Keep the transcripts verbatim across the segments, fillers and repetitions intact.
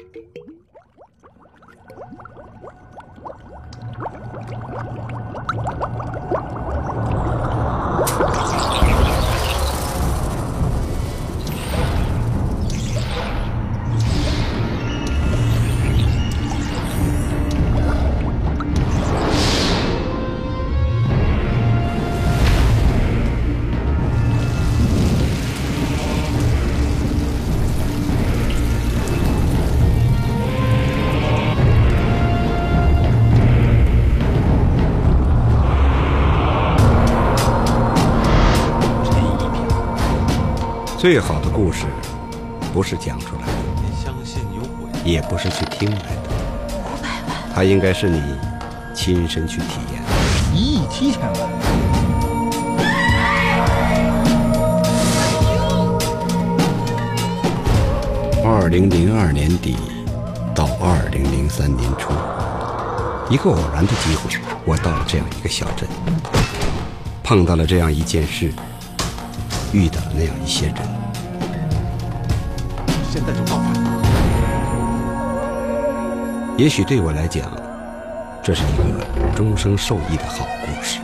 最好的故事，不是讲出来的，也不是去听来的， 五百万， 它应该是你亲身去体验。 一亿七千万。 二零零二年底到二零零三年初，一个偶然的机会，我到了这样一个小镇，碰到了这样一件事，遇到了那样一些人。 现在就造反！ 也许对我来讲，这是一个终生受益的好故事。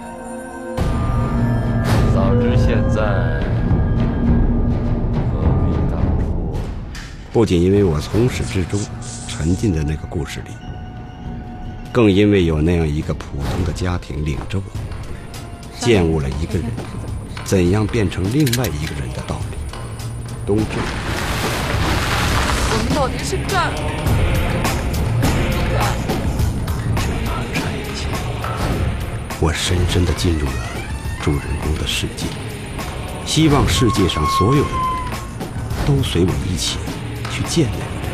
早知现在，何必当初？ 不仅因为我从始至终沉浸在那个故事里，更因为有那样一个普通的家庭领着我，见悟了一个人怎样变成另外一个人的道理。冬至， 我们到底是干了？ 我深深地进入了主人公的世界，希望世界上所有的人都随我一起去见那个人。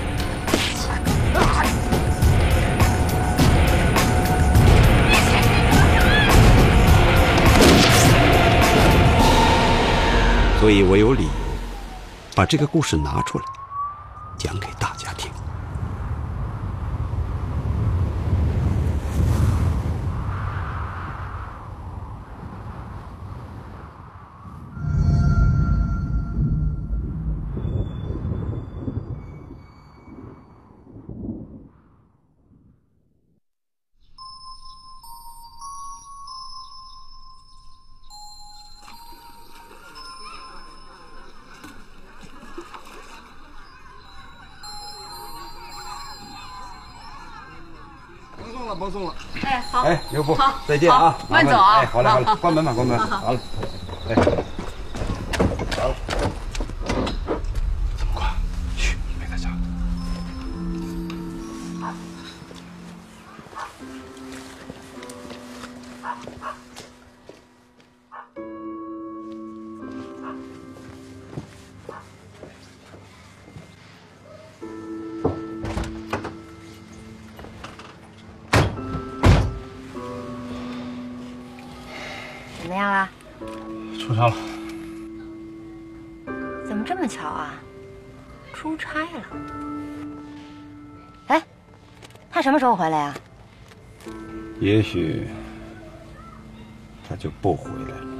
所以我有理由把这个故事拿出来讲给大家听。 甭送了。 哎，好。 哎，刘副， 好， 再见啊！ 慢走啊！ 哎，好嘞，好嘞，关门吧，关门。好了，哎，好了。 这么快？嘘，别在家。 怎么样啦？ 出差了。 怎么这么巧啊？出差了。哎，他什么时候回来呀？ 也许他就不回来了。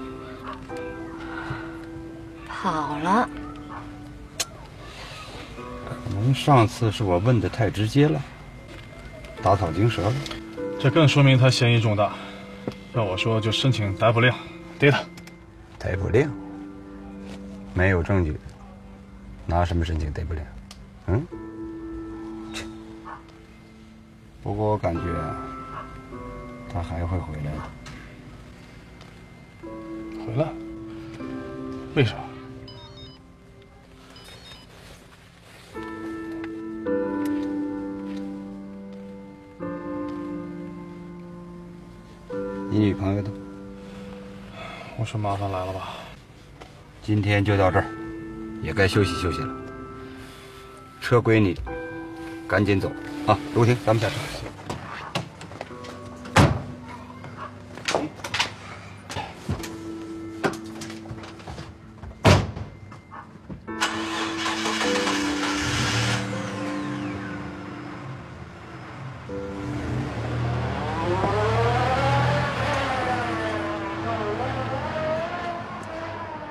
跑了。 可能上次是我问的太直接了，打草惊蛇了。 这更说明他嫌疑重大。要我说，就申请逮捕令，逮他。 逮捕令？没有证据，拿什么申请逮捕令？嗯？不过我感觉啊，他还会回来的。 回来？为啥？ 你女朋友呢？ 我说麻烦来了吧。 今天就到这儿，也该休息休息了。车归你，赶紧走啊！卢婷，咱们下车。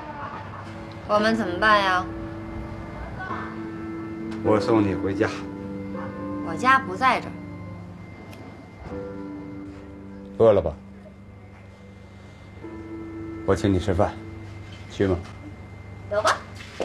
我们怎么办呀？ 我送你回家。 我家不在这儿。 饿了吧？我请你吃饭，去吗？ 走吧。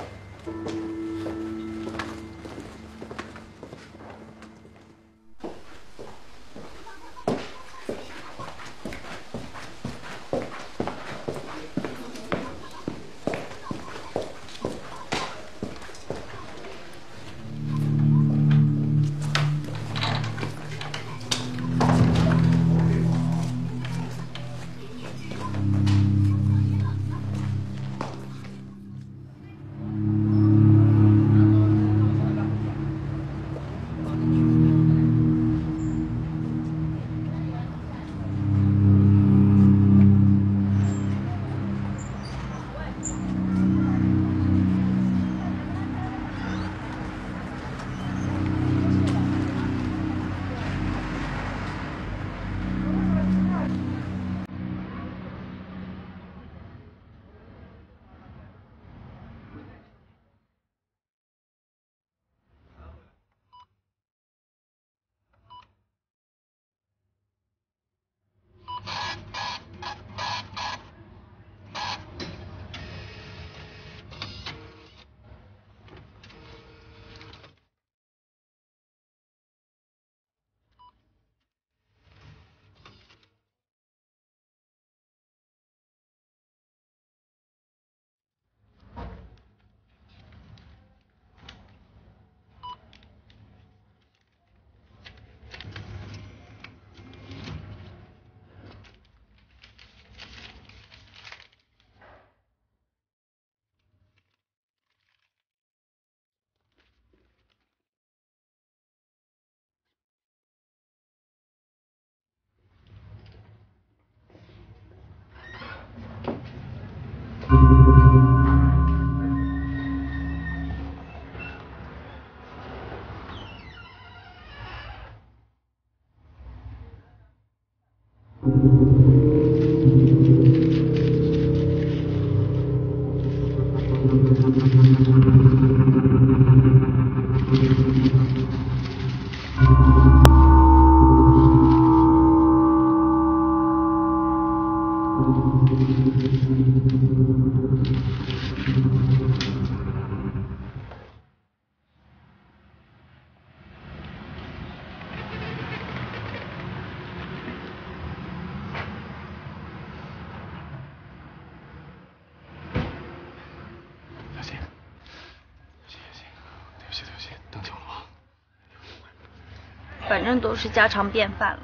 反正都是家常便饭了。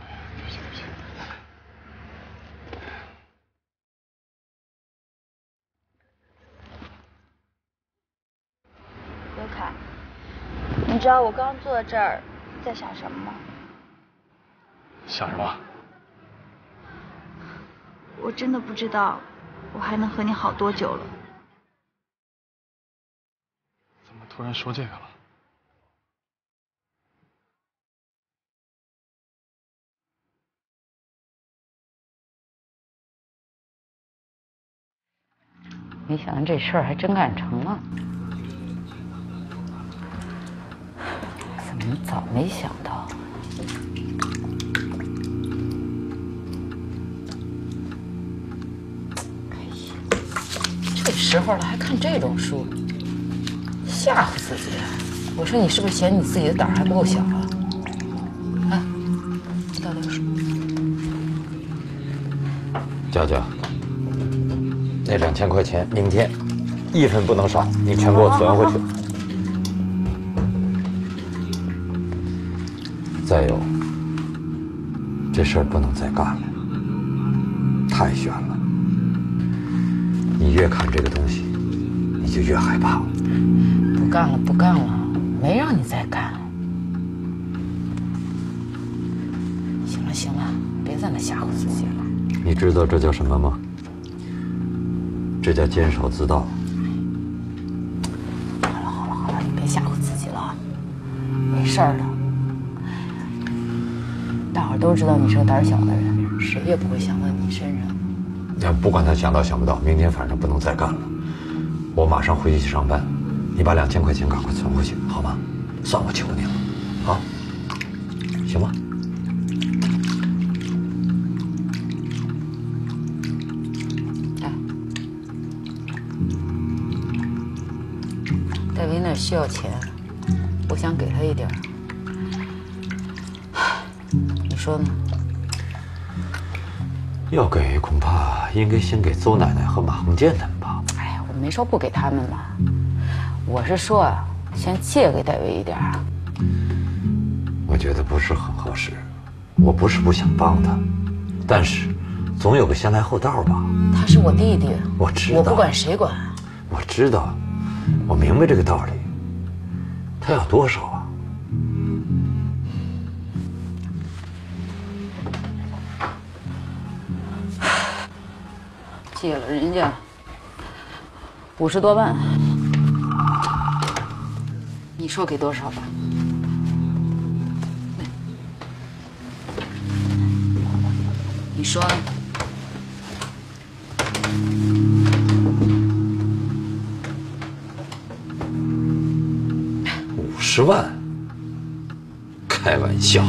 刘凯，你知道我刚坐在这儿在想什么吗？ 想什么？ 我真的不知道我还能和你好多久了。 怎么突然说这个了？ 没想到这事儿还真干成了，怎么早没想到？哎呀，这时候了还看这种书，吓唬自己！我说你是不是嫌你自己的胆儿还不够小啊？啊，倒流水。 娇娇。那两千块钱，明天一分不能少，你全给我存回去。再有，这事儿不能再干了，太悬了。你越看这个东西，你就越害怕。 不干了，不干了，没让你再干。行了行了，别在那吓唬自己了。 你知道这叫什么吗？这叫监守自盗。 好了好了好了，你别吓唬自己了，没事儿的。大伙儿都知道你是个胆小的人，谁也不会想到你身上。 要不管他想到想不到，明天反正不能再干了。我马上回去上班，你把两千块钱赶快存回去，好吗？算我求你了，啊！ 行吗？ 哎，戴维那儿需要钱，我想给他一点儿。你说呢？ 要给，恐怕应该先给邹奶奶和马鸿渐他们吧。 哎呀，我没说不给他们嘛，我是说啊，先借给戴维一点儿。 我觉得不是很合适。我不是不想帮他，但是总有个先来后到吧。 他是我弟弟， 我知道， 我不管谁管。 我知道，我明白这个道理。他要多少啊？ 借了人家五十多万，你说给多少吧？你说呢？ 五十万？开玩笑。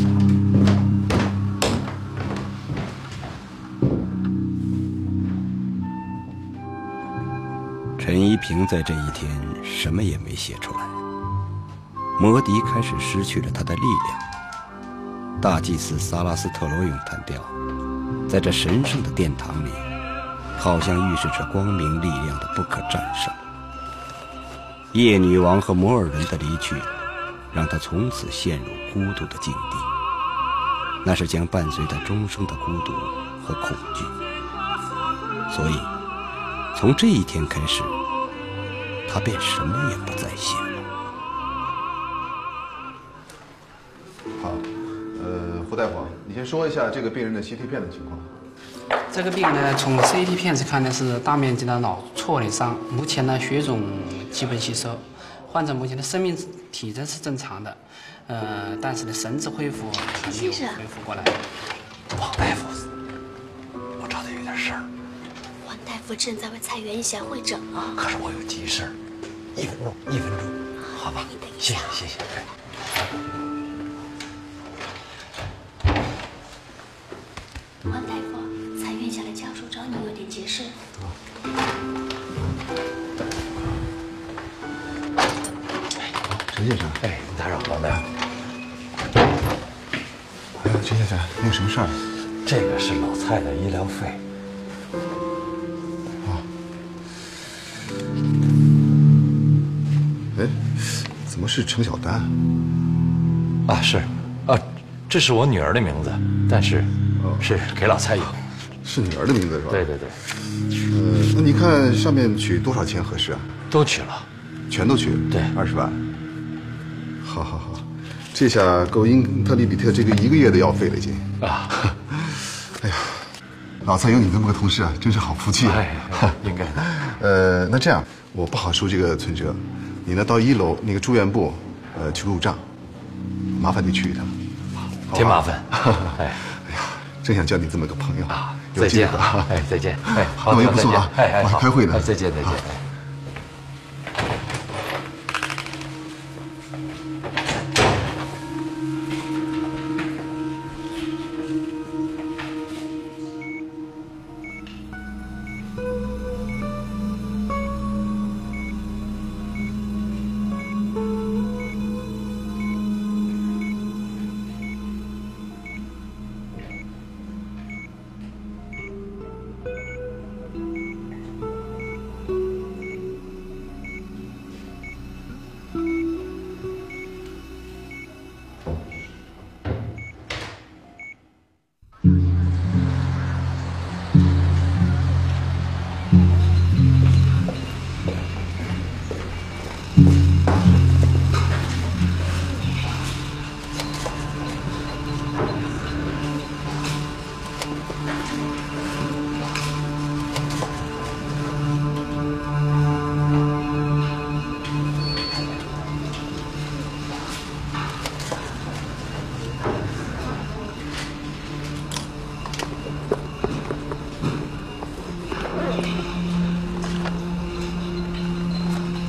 陈一平在这一天什么也没写出来。摩迪开始失去了他的力量。大祭司萨拉斯特罗咏叹调，在这神圣的殿堂里，好像预示着光明力量的不可战胜。叶女王和摩尔人的离去，让他从此陷入孤独的境地，那是将伴随他终生的孤独和恐惧。所以从这一天开始，他便什么也不再写了。 好，呃，胡大夫，你先说一下这个病人的 C T 片的情况。 这个病呢，从 C T 片子看呢是大面积的脑挫裂伤，目前呢血肿基本吸收，患者目前的生命体征是正常的，呃，但是呢神志恢复还没有恢复过来。 王大夫，我找他有点事儿。 王大夫正在为蔡元一贤会诊啊。 可是我有急事儿，一分钟，一分钟，好吧？ 你等一谢下。 谢，谢谢。 王大夫，蔡院下的家属找你有点急事。 陈先生， 哎，打扰王大夫。 哎，陈先生，你有什么事儿？ 这个是老蔡的医疗费。 啊。哎，怎么是程小丹？ 啊，是，啊，这是我女儿的名字，但是是给老蔡用。 是女儿的名字是吧？ 对对对。 呃，那你看上面取多少钱合适啊？ 都取了， 全都取。 对， 二十万。好好好，这下够英特利比特这个一个月的药费了已经。 啊。 哎呀，老蔡有你这么个同事啊，真是好福气啊！ 哎，应该的。 呃，那这样我不好收这个存折，你呢到一楼那个住院部，呃去入账，麻烦你去一趟。 挺麻烦。哎， 哎呀，真想交你这么个朋友啊！再见啊！哎，再见！哎，好， 那我也不送啊， 哎哎， 我还开会呢。 哎，再见，再见。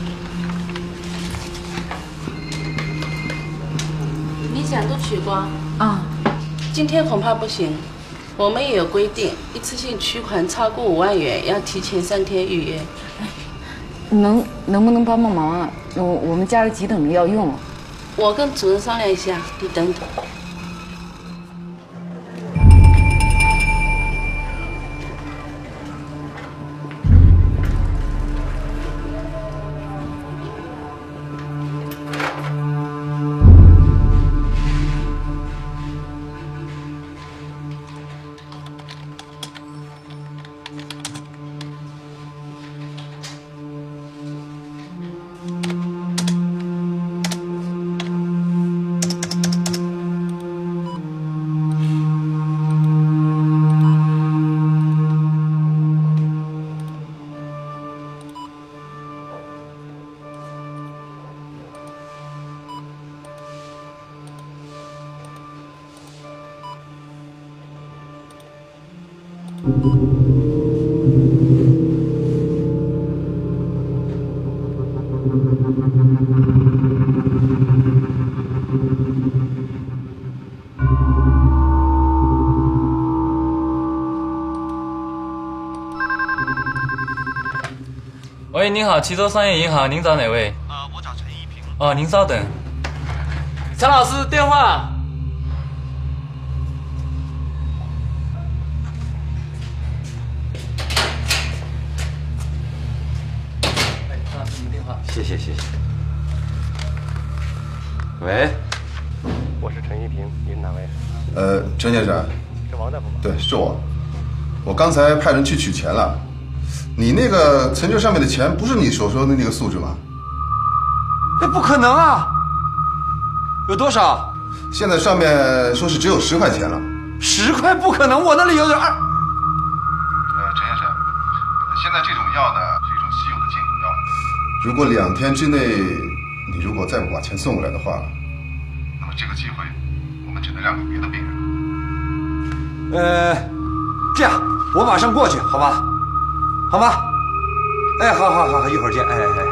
明显都取光。 啊， 今天恐怕不行，我们也有规定，一次性取款超过五万元要提前三天预约。 能能不能帮帮忙啊？我我们家里急等着要用。 我跟主任商量一下，你等等。 喂，您好，齐州商业银行，您找哪位？ 呃，我找陈一平。 哦，您稍等。陈老师，电话。哎，陈老师，您电话。 谢谢谢谢。喂， 我是陈一平，您哪位？ 呃，陈先生。 是王大夫吗？ 对，是我。我刚才派人去取钱了。你那个存折上面的钱不是你所说的那个素质吗？ 那不可能啊！有多少？ 现在上面说是只有十块钱了。 十块不可能，我那里有点二。 呃，陈先生，现在这种药呢是一种稀有的进口药，如果两天之内你如果再不把钱送过来的话，那么这个机会我们只能让给别的病人。 呃，这样我马上过去，好吧？好吗？哎，好好好，一会儿见。哎哎哎。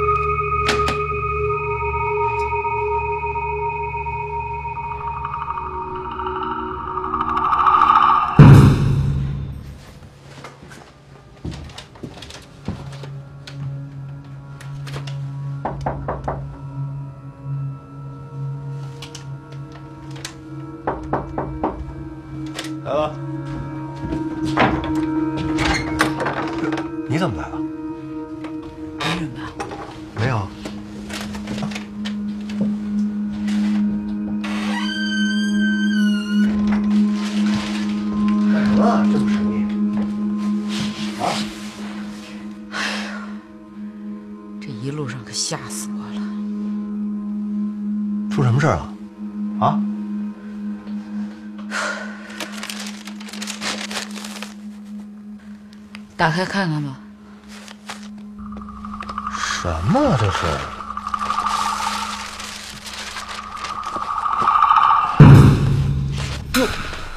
来了。你怎么来了？ 没人吧？ 没有。干什么？这么神秘？啊？ 哎呀，这一路上可吓死我了。 出什么事啊？啊？ 打开看看吧。 什么啊这是？哟，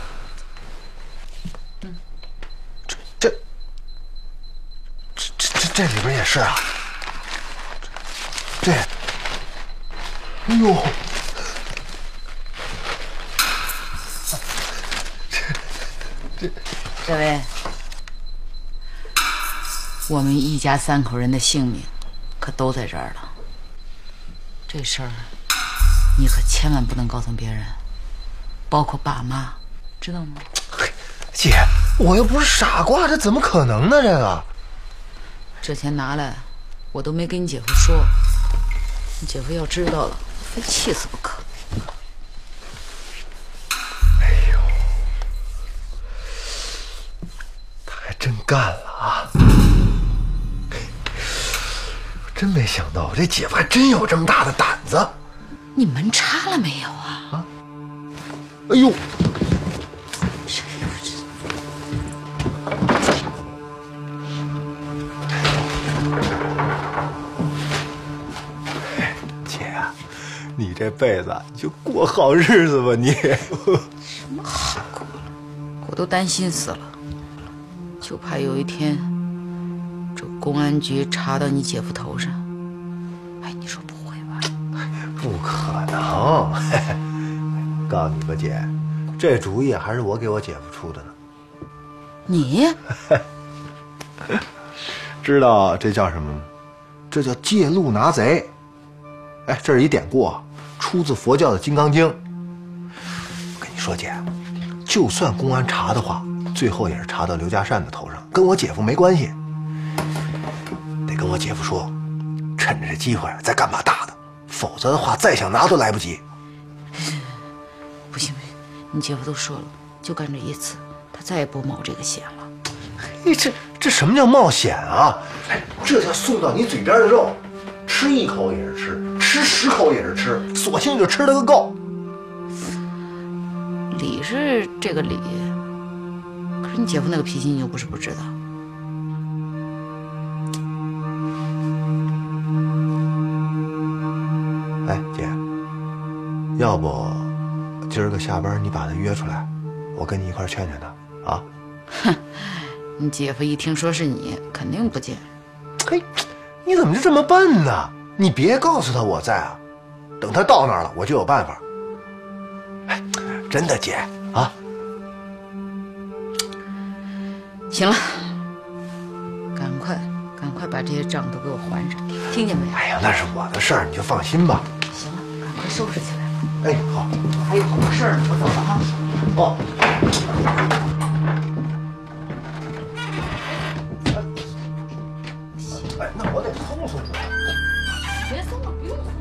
这这这这这里边也是啊？这，哎呦， 这这位，我们一家三口人的性命可都在这儿了。这事儿你可千万不能告诉别人，包括爸妈，知道吗？ 姐，我又不是傻瓜，这怎么可能呢？这个， 这钱拿来，我都没跟你姐夫说，你姐夫要知道了，非气死不可。 哎呦，他还真干了啊！真没想到，我这姐夫还真有这么大的胆子。 你门插了没有啊？ 啊！哎呦！姐，你这辈子就过好日子吧你。 什么好过了？我都担心死了，就怕有一天。这公安局查到你姐夫头上，哎，你说不会吧？ 不可能！ 告诉你吧，姐，这主意还是我给我姐夫出的呢。 你知道这叫什么吗？这叫借路拿贼。哎，这是一典故啊，出自佛教的《金刚经》。我跟你说，姐，就算公安查的话，最后也是查到刘家善的头上，跟我姐夫没关系。得跟我姐夫说，趁着这机会再干把大的，否则的话，再想拿都来不及。 不行不行，你姐夫都说了，就干这一次，他再也不冒这个险了。 嘿，这这什么叫冒险啊？哎，这叫送到你嘴边的肉，吃一口也是吃，吃十口也是吃，索性就吃了个够。 理是这个理，可是你姐夫那个脾气，你又不是不知道。 哎，姐，要不今儿个下班你把他约出来，我跟你一块劝劝他啊？ 哼，你姐夫一听说是你，肯定不见。 嘿，你怎么就这么笨呢？你别告诉他我在啊，等他到那儿了，我就有办法。哎，真的，姐啊。 行了，赶快赶快把这些账都给我还上，听见没有？ 哎呀，那是我的事儿，你就放心吧。 行了，赶快收拾起来吧。 哎，好， 还有好多事儿呢，我走了啊。 哦。哎，那我得松松他。 别松了，不用松了。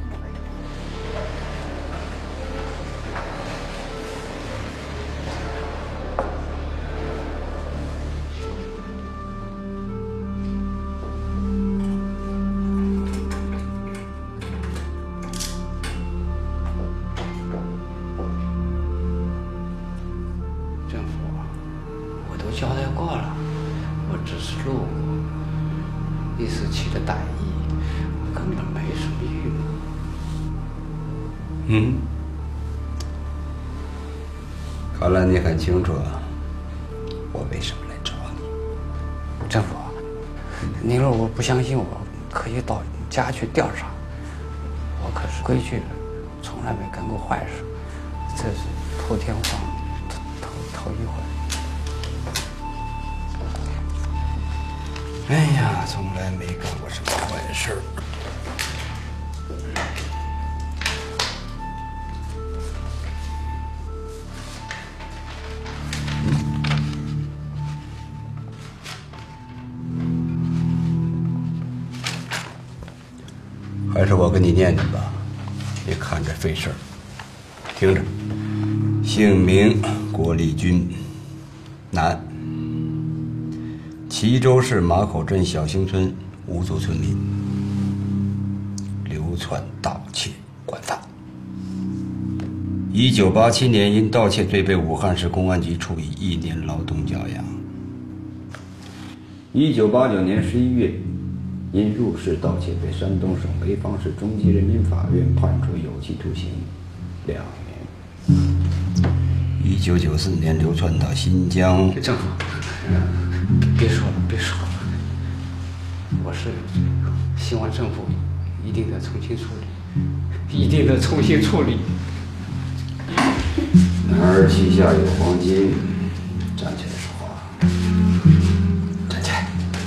政府，我都交代过了，我只是路过，一时起的歹意，我根本没什么预谋。 嗯，看来你很清楚啊，我为什么来找你。 政府，您如果不相信我，可以到家去调查。我可是规矩人，从来没干过坏事，这是破天荒头头一回。 哎呀，从来没干过什么坏事。还是我跟你念念吧，别看着费事儿。听着，姓名郭立军，男，齐州市马口镇小兴村无族村民，流窜盗窃惯犯。一九八七年因盗窃罪被武汉市公安局处以一年劳动教养。一九八九年十一月，因入室盗窃被山东省潍坊市中级人民法院判处有期徒刑两年。一九九四年流窜到新疆。 政府，别说了，别说了，我是有罪，希望政府一定得重新处理，一定得重新处理。 男儿膝下有黄金，站起来说话。站起来。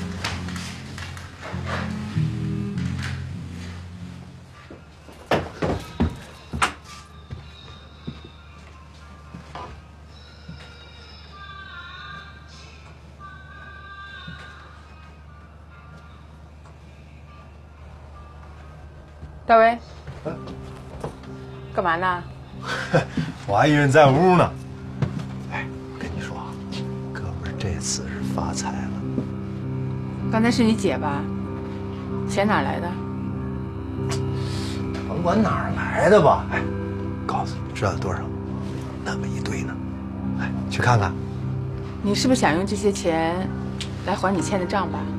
大威，干嘛呢？ 我还以为你在屋呢。哎，我跟你说啊，哥们儿这次是发财了。 刚才是你姐吧？钱哪来的？ 甭管哪儿来的吧，哎，告诉你，知道有多少？那么一堆呢。哎，去看看。 你是不是想用这些钱来还你欠的账吧？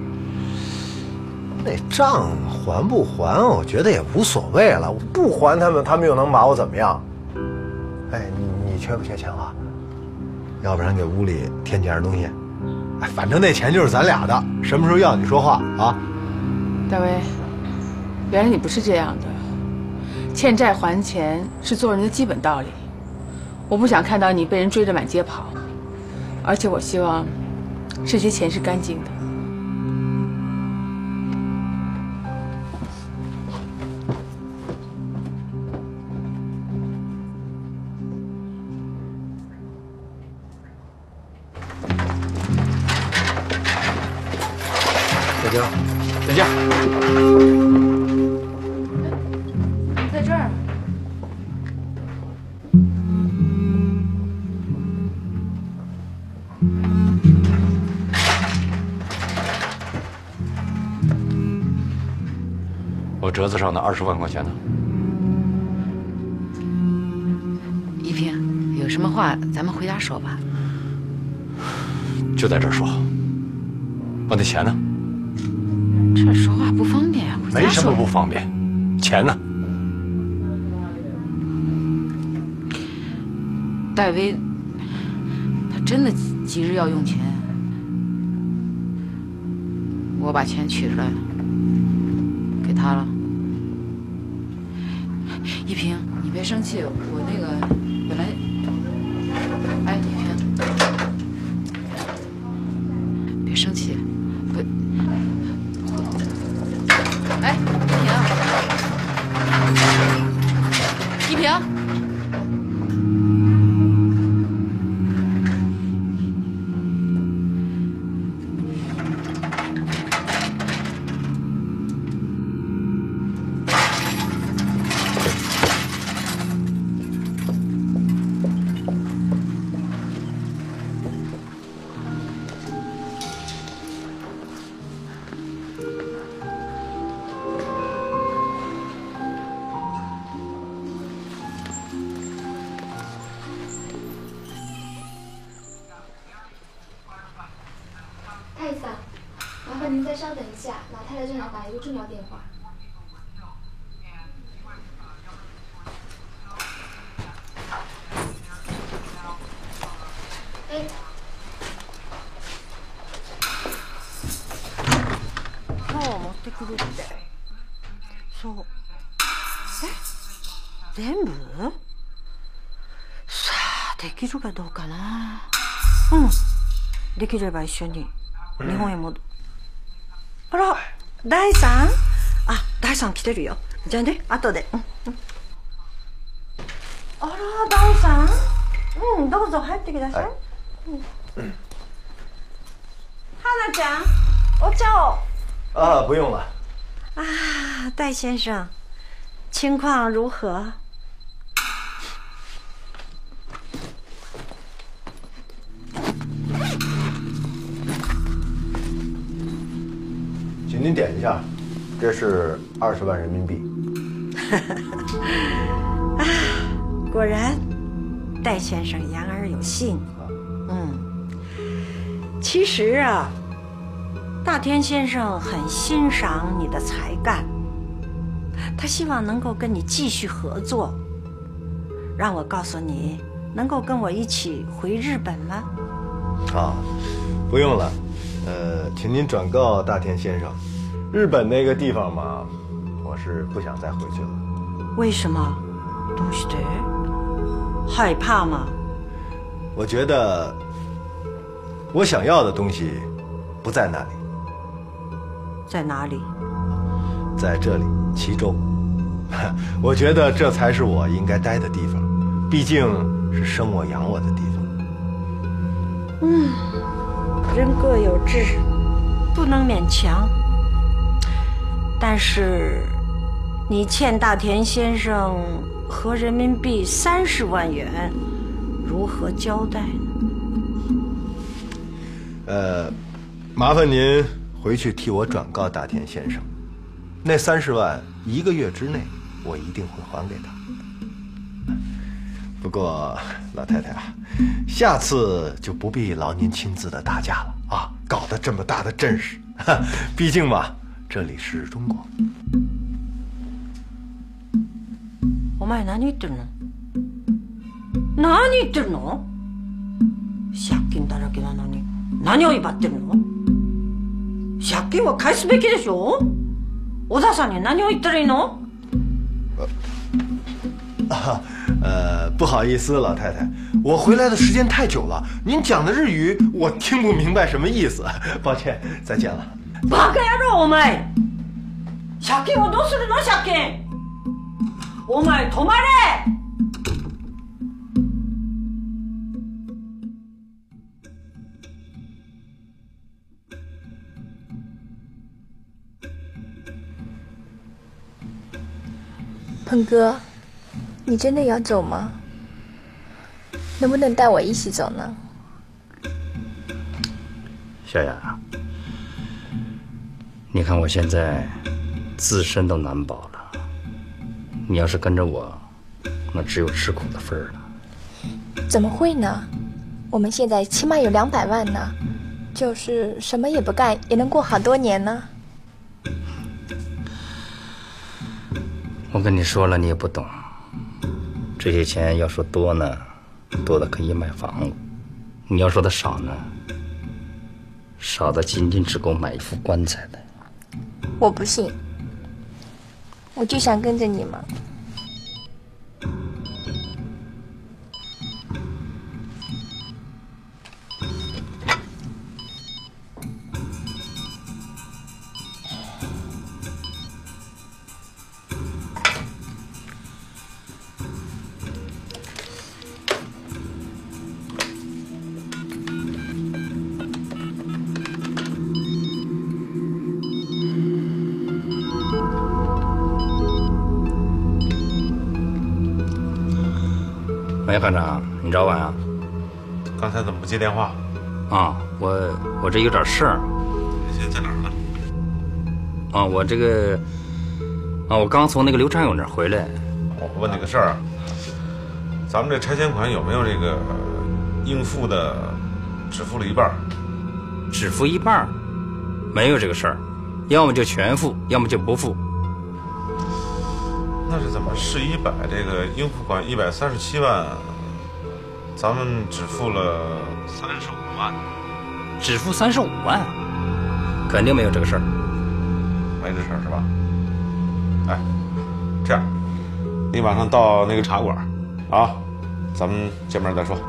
那账还不还，我觉得也无所谓了。我不还他们，他们又能把我怎么样？哎，你你缺不缺钱花？要不然给屋里添几样东西。哎，反正那钱就是咱俩的，什么时候要你说话啊？ 大威，原来你不是这样的。欠债还钱是做人的基本道理， 我不想看到你被人追着满街跑，而且我希望这些钱是干净的。 小江，再见。 在这儿。 我折子上的二十万块钱呢？ 一平，有什么话咱们回家说吧。 就在这儿说。我那钱呢？ 这说话不方便啊， 没什么不方便，钱呢？ 戴维，他真的急着要用钱，我把钱取出来给他了。一平，你别生气，我那个本来，哎，一平，别生气，不，哎，一平，一平。 太医桑，麻烦您再稍等一下，老太太正要打一个重要电话。哎， 今日持ってくるって。そう。え？全部？さあ、できるかどうかな。うん。できれば一緒に日本へ戻る。あら、大さん？あ、大さん来てるよ。じゃあね、後で。うんうん、あら、大さん？うん、どうぞ入ってください。はい、うん。花ちゃん，お茶を。 啊，不用了。 啊，戴先生，情况如何？ 请您点一下，这是二十万人民币。 啊，果然，戴先生言而有信。嗯，其实啊，大田先生很欣赏你的才干，他希望能够跟你继续合作。让我告诉你，能够跟我一起回日本吗？ 啊，不用了。呃，请您转告大田先生，日本那个地方嘛，我是不想再回去了。 为什么？どうして？害怕吗？ 我觉得我想要的东西不在那里。 在哪里？ 在这里，齐州。我觉得这才是我应该待的地方，毕竟是生我养我的地方。 嗯。人各有志，不能勉强。但是，你欠大田先生合人民币三十万元，如何交代呢？ 呃，麻烦您回去替我转告大田先生，那三十万一个月之内我一定会还给他。不过，老太太啊，下次就不必劳您亲自的打架了啊！搞得这么大的阵势，毕竟嘛，这里是中国。 お前何言ってるの？何言ってるの？借金だらけなのに何を威張ってるの？借金は返すべきでしょ？小田さんに何を言ったらいいの？ あ、 呃，不好意思，老太太，我回来的时间太久了，您讲的日语我听不明白什么意思，抱歉，再见了。 バカ野郎お前！借金をどうするの借金？お前止まれ！ 鹏哥，你真的要走吗？能不能带我一起走呢？ 小雅，你看我现在自身都难保了，你要是跟着我，那只有吃苦的份儿了。 怎么会呢？我们现在起码有两百万呢，就是什么也不干也能过好多年呢。 我跟你说了，你也不懂。这些钱要说多呢，多的可以买房子；你要说的少呢，少的仅仅只够买一副棺材的。 我不信，我就想跟着你嘛。 喂，班长，你找我呀？ 刚才怎么不接电话？ 啊，我我这有点事儿。 你现在在哪儿呢？ 啊，我这个啊，我刚从那个刘长友那儿回来。 我问你个事儿，咱们这拆迁款有没有这个应付的只付了一半？ 只付一半？没有这个事儿，要么就全付，要么就不付。 那是怎么市一百这个应付款一百三十七万，咱们只付了三十五万？ 只付三十五万？肯定没有这个事儿。 没这事儿是吧？哎，这样，你晚上到那个茶馆，啊，咱们见面再说。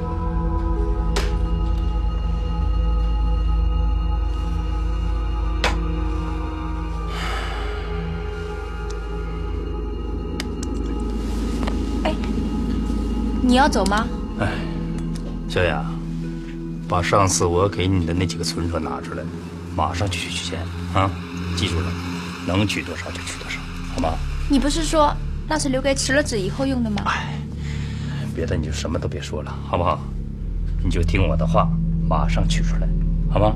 你要走吗？ 哎，小雅，把上次我给你的那几个存折拿出来，马上就去取钱啊！记住了，能取多少就取多少，好吗？ 你不是说那是留给吃了纸以后用的吗？ 哎，别的你就什么都别说了，好不好？你就听我的话，马上取出来，好吗？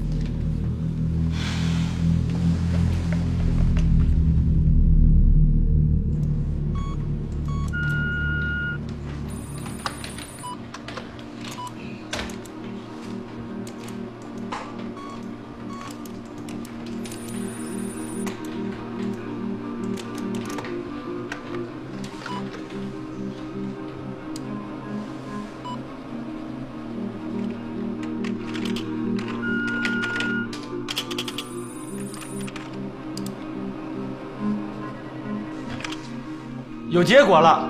有结果了。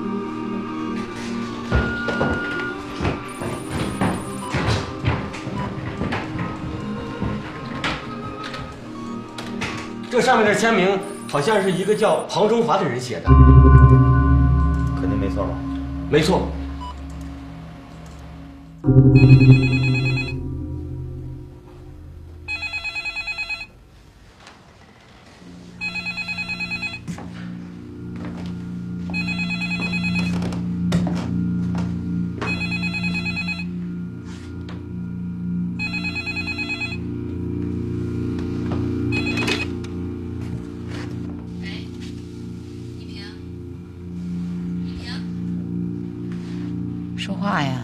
这上面的签名好像是一个叫庞中华的人写的。 肯定没错吧？ 没错。 说话呀！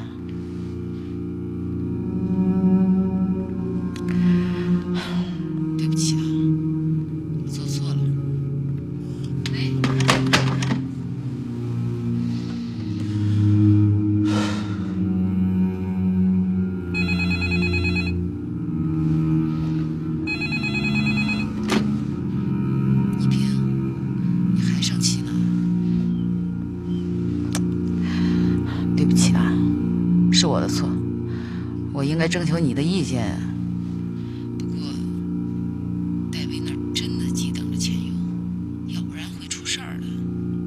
对不起啊，我做错了。喂。一平，你还生气呢？ 我的错，我应该征求你的意见。 不过，戴维那儿真的急等着钱用，要不然会出事儿的。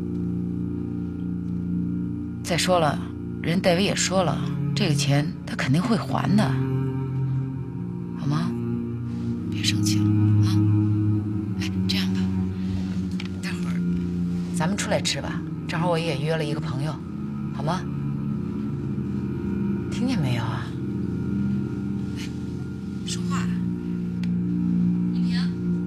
再说了，人戴维也说了，这个钱他肯定会还的，好吗？ 别生气了啊！哎，这样吧，待会儿咱们出来吃吧，正好我也约了一个朋友，好吗？听见没有啊？ 说话。一平。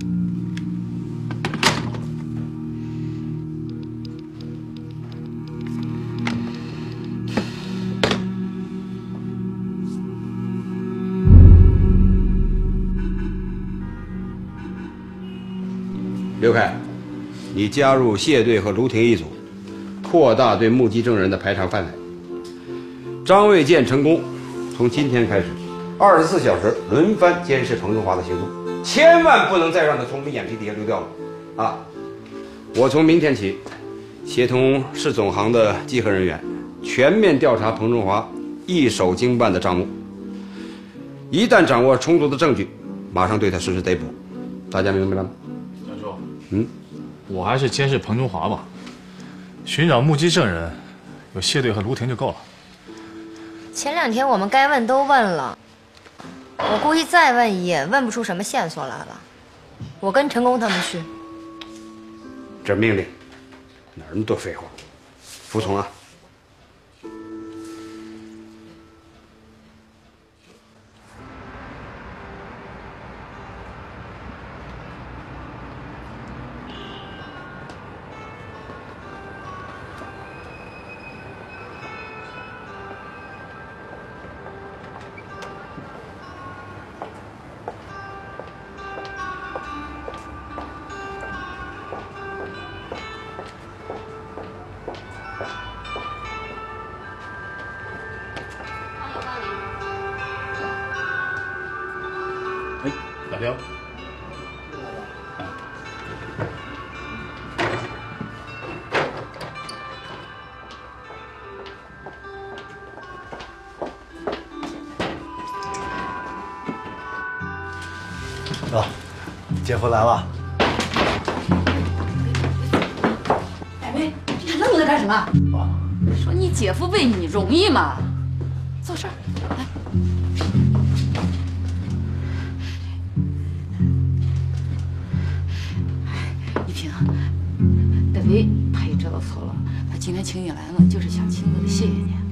刘凯，你加入谢队和卢婷一组，扩大对目击证人的排查范围。张卫健成功，从今天开始，二十四小时轮番监视彭中华的行动，千万不能再让他从我们眼皮底下溜掉了啊！我从明天起，协同市总行的稽核人员，全面调查彭中华一手经办的账目。一旦掌握充足的证据，马上对他实施逮捕。大家明白了吗？ 教授， 嗯， 我还是监视彭中华吧，寻找目击证人，有谢队和卢婷就够了。 前两天我们该问都问了，我估计再问也问不出什么线索来了。我跟陈工他们去。 这命令，哪那么多废话？服从啊！ 哎，老刘， 哟，姐夫来了。 戴维，你愣着干什么？说你姐夫为你容易吗？坐这儿，来。一平，戴维他也知道错了，他今天请你来呢，就是想亲自的谢谢你。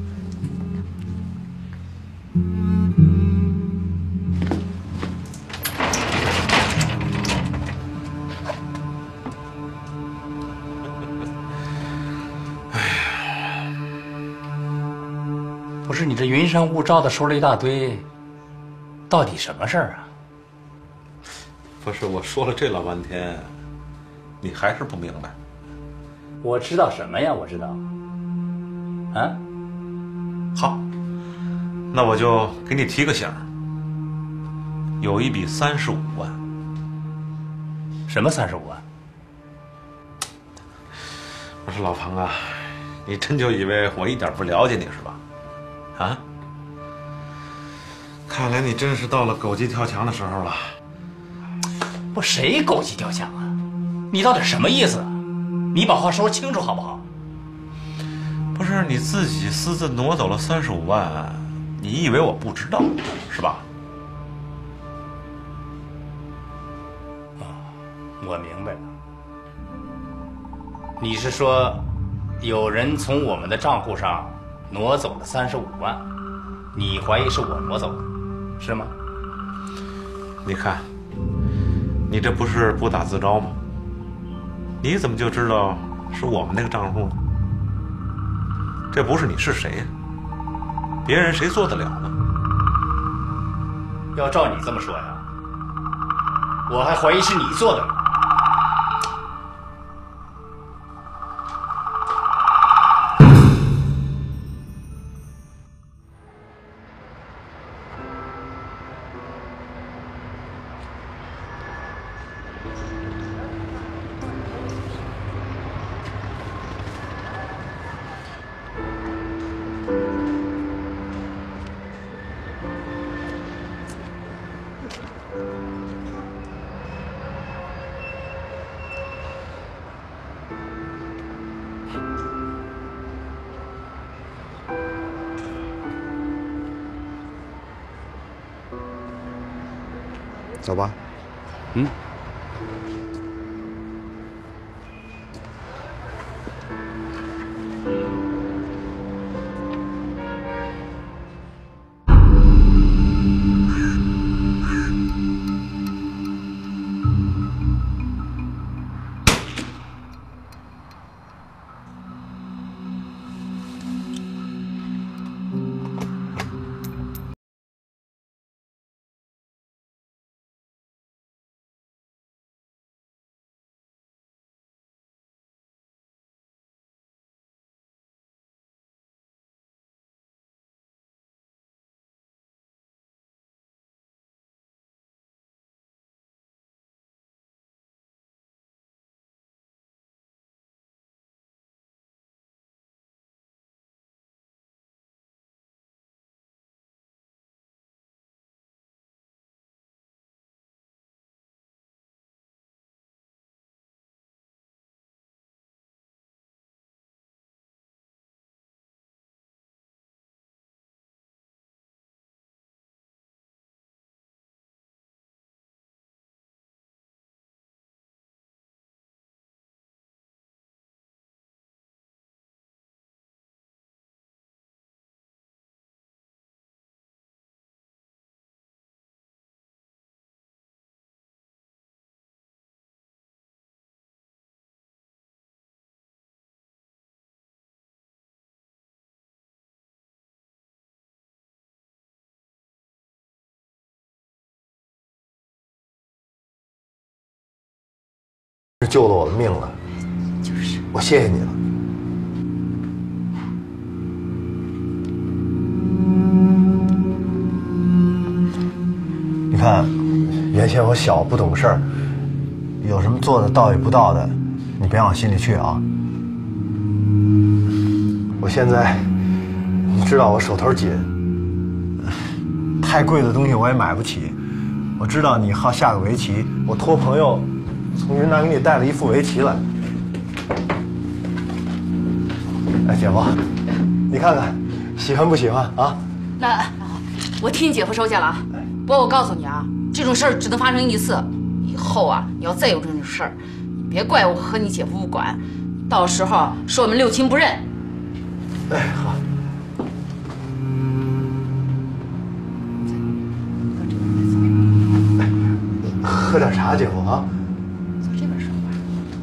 不是你这云山雾罩的说了一大堆，到底什么事儿啊？ 不是我说了这老半天，你还是不明白。 我知道什么呀？我知道。啊？ 好，那我就给你提个醒，有一笔三十五万。 什么三十五万？ 我说老庞啊，你真就以为我一点不了解你是吧？啊？看来你真是到了狗急跳墙的时候了。 不，谁狗急跳墙啊？你到底什么意思啊？你把话说清楚好不好？ 不是你自己私自挪走了三十五万，你以为我不知道是吧？ 啊，我明白了。你是说，有人从我们的账户上挪走了三十五万，你怀疑是我挪走的，是吗？ 你看，你这不是不打自招吗？你怎么就知道是我们那个账户呢？这不是你是谁呀？别人谁做得了呢？ 要照你这么说呀，我还怀疑是你做的呢。 走吧。嗯。 是救了我的命了， 就是， 我谢谢你了。你看，原先我小不懂事儿，有什么做的道义不道的，你别往心里去啊。我现在，你知道我手头紧，太贵的东西我也买不起。我知道你好下个围棋，我托朋友从云南给你带了一副围棋来。哎，姐夫，你看看，喜欢不喜欢啊？ 那我替你姐夫收下了啊。不过我告诉你啊，这种事儿只能发生一次，以后啊，你要再有这种事儿，你别怪我和你姐夫不管，到时候说我们六亲不认。 哎，好。喝点茶，姐夫啊。 走这边说吧。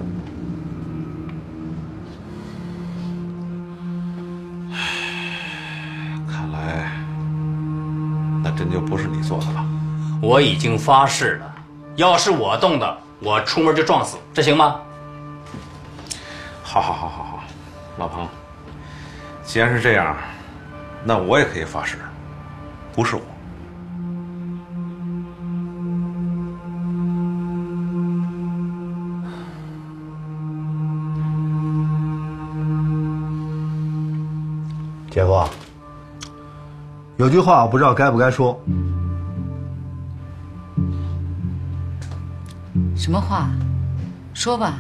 看来，那真就不是你做的了。 我已经发誓了，要是我动的，我出门就撞死，这行吗？ 好，好，好，好，好，老彭，既然是这样，那我也可以发誓，不是我。 姐夫，有句话我不知道该不该说。 什么话？说吧。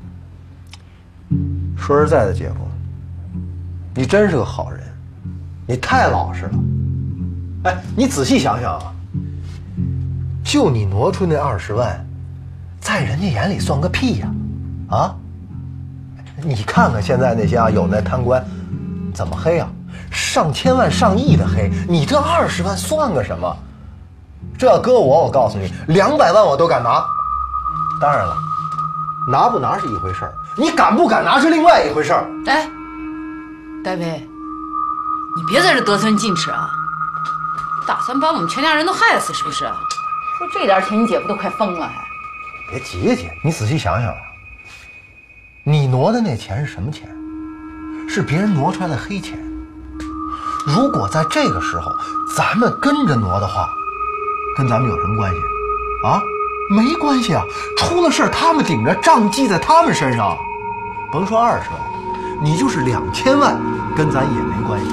说实在的，姐夫，你真是个好人，你太老实了。哎，你仔细想想啊，就你挪出那二十万，在人家眼里算个屁呀！啊，你看看现在那些啊有那贪官，怎么黑啊？上千万、上亿的黑，你这二十万算个什么？这要搁我，我告诉你，两百万我都敢拿。当然了，拿不拿是一回事儿，你敢不敢拿是另外一回事儿。 哎，戴维，你别在这得寸进尺啊！打算把我们全家人都害死是不是？说这点钱，你姐夫都快疯了还。 别急急，你仔细想想啊，你挪的那钱是什么钱？是别人挪出来的黑钱。如果在这个时候咱们跟着挪的话，跟咱们有什么关系啊？没关系啊，出了事他们顶着，账记在他们身上。甭说二十万，你就是两千万，跟咱也没关系。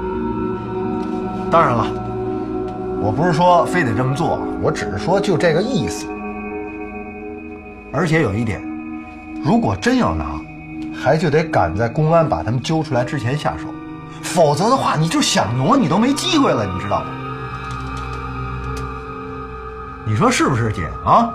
当然了，我不是说非得这么做，我只是说就这个意思。而且有一点，如果真要拿，还就得赶在公安把他们揪出来之前下手，否则的话，你就想挪你都没机会了，你知道吗？ 你说是不是，姐啊？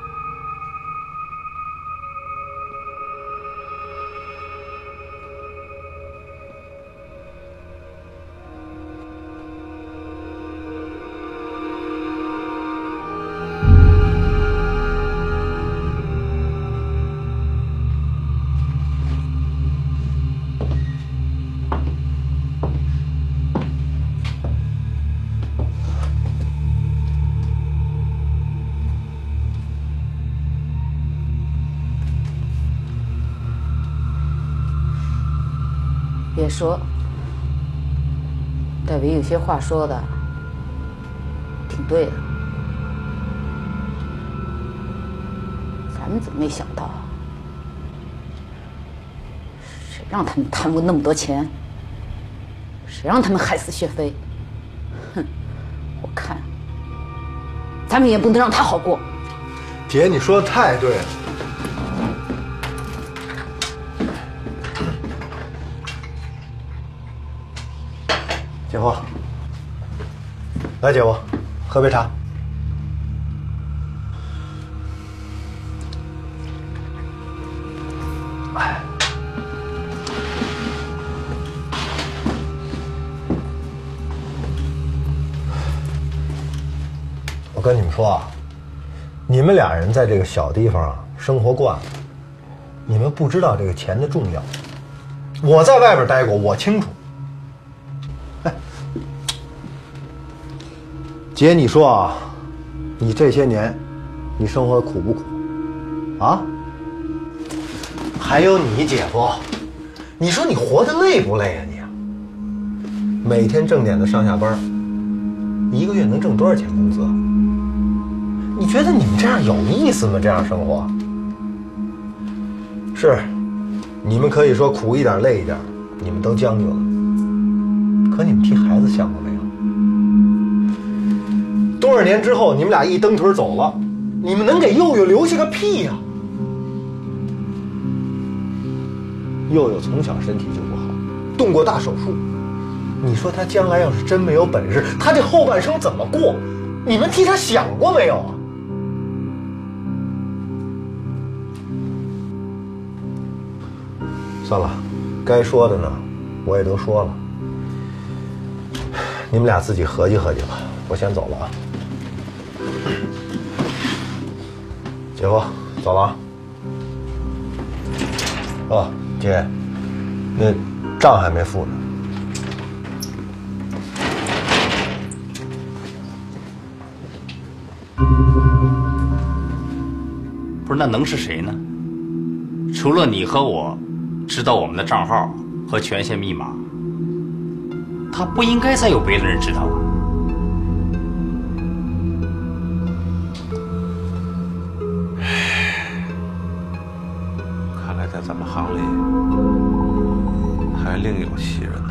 别说，戴维有些话说的挺对的。咱们怎么没想到？谁让他们贪污那么多钱？谁让他们害死薛飞？哼！我看咱们也不能让他好过。 姐，你说的太对了。姐夫，来，姐夫，喝杯茶。哎，我跟你们说啊，你们俩人在这个小地方生活惯了，你们不知道这个钱的重要。我在外边待过，我清楚。姐，你说啊，你这些年，你生活苦不苦？啊？还有你姐夫，你说你活得累不累啊你？每天正点的上下班，一个月能挣多少钱工资？你觉得你们这样有意思吗？这样生活？是，你们可以说苦一点累一点，你们都将就了。可你们替孩子想过没有？多少年之后，你们俩一蹬腿走了，你们能给佑佑留下个屁呀、啊？佑佑从小身体就不好，动过大手术。你说他将来要是真没有本事，他这后半生怎么过？你们替他想过没有啊？算了，该说的呢，我也都说了。你们俩自己合计合计吧，我先走了啊。姐夫，走了啊。哦，姐，那账还没付呢。 不是，那能是谁呢？除了你和我知道我们的账号和权限密码，他不应该再有别的人知道啊。 看来在咱们行里还另有其人。